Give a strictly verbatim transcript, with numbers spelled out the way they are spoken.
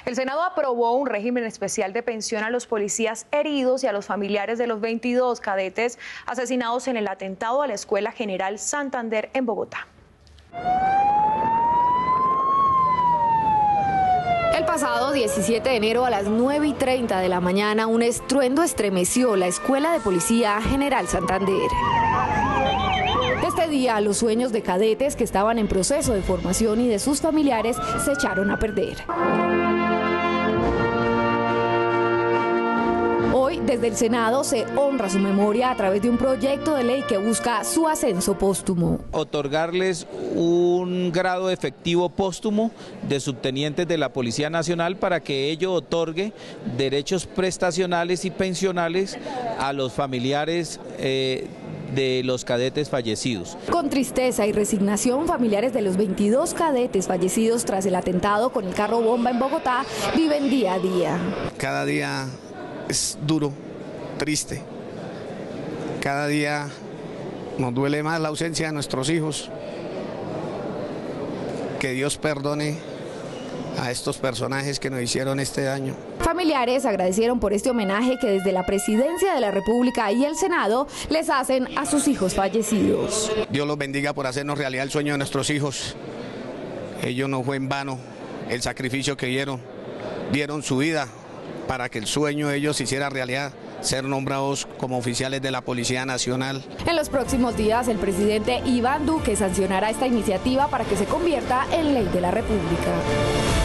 El Senado aprobó un régimen especial de pensión a los policías heridos y a los familiares de los veintidós cadetes asesinados en el atentado a la Escuela General Santander en Bogotá. El pasado diecisiete de enero a las nueve y treinta de la mañana, un estruendo estremeció la Escuela de Policía General Santander. Este día, los sueños de cadetes que estaban en proceso de formación y de sus familiares se echaron a perder. Hoy, desde el Senado, se honra su memoria a través de un proyecto de ley que busca su ascenso póstumo. Otorgarles un grado efectivo póstumo de subtenientes de la Policía Nacional para que ello otorgue derechos prestacionales y pensionales a los familiares eh, de los cadetes fallecidos. Con tristeza y resignación, familiares de los veintidós cadetes fallecidos tras el atentado con el carro bomba en Bogotá viven día a día. Cada día es duro, triste. Cada día nos duele más la ausencia de nuestros hijos. Que Dios perdone a estos personajes que nos hicieron este daño. Familiares agradecieron por este homenaje que desde la Presidencia de la República y el Senado les hacen a sus hijos fallecidos. Dios los bendiga por hacernos realidad el sueño de nuestros hijos. Ellos no fue en vano el sacrificio que dieron, dieron su vida para que el sueño de ellos se hiciera realidad, ser nombrados como oficiales de la Policía Nacional. En los próximos días, el presidente Iván Duque sancionará esta iniciativa para que se convierta en ley de la República.